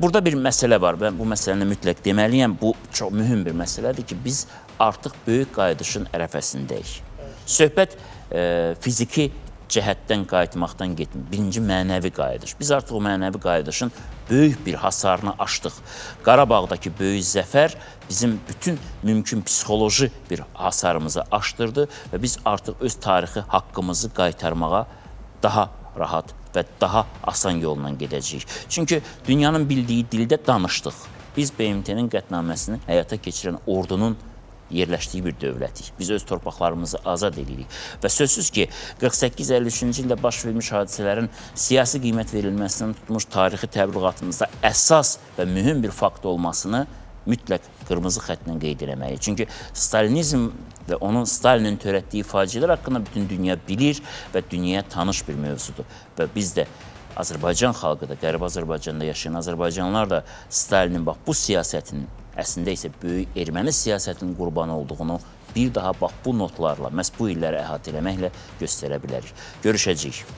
Burada bir məsələ var. Mən bu məsələni mütləq deməliyəm. Bu çox mühüm bir məsələdir ki, biz artıq böyük qayıdışın ərəfəsindəyik. Söhbət fiziki cəhətdən qayıtmaqdan getmir. Birinci mənəvi qayıdış. Biz artıq o mənəvi qayıdışın böyük bir hasarını aşdıq. Qarabağdakı böyük zəfər bizim bütün mümkün psixoloji bir hasarımızı aşdırdı və biz artıq öz tarixi haqqımızı qaytarmağa daha rahat və daha asan yolla gedəcəyik. Çünki dünyanın bildiyi dildə danışdıq. Biz BMT-nin qətnaməsini həyata keçirən ordunun yerləşdiyi bir dövlətik. Biz öz torpaqlarımızı azad edirik. Və sözsüz ki, 48-53-cü ildə baş vermiş hadisələrin siyasi qiymət verilməsindən tutmuş tarixi təbliğatımızda əsas və mühüm bir fakt olmasını mütləq qırmızı xətlə qeyd eləməliyik. Çünki Stalinizm və onun Stalinin törətdiyi faciələr haqqında bütün dünya bilir və dünyaya tanış bir mövzudur. Və biz də Azərbaycan xalqı da, Qərbi Azərbaycanda yaşayan Azərbaycanlılar da Stalinin bax bu siyasətinin, əslində isə böyük erməni siyasətinin qurbanı olduğunu bir daha bax bu notlarla, məhz bu illəri əhatə eləməklə göstərə bilərik. Görüşəcəyik.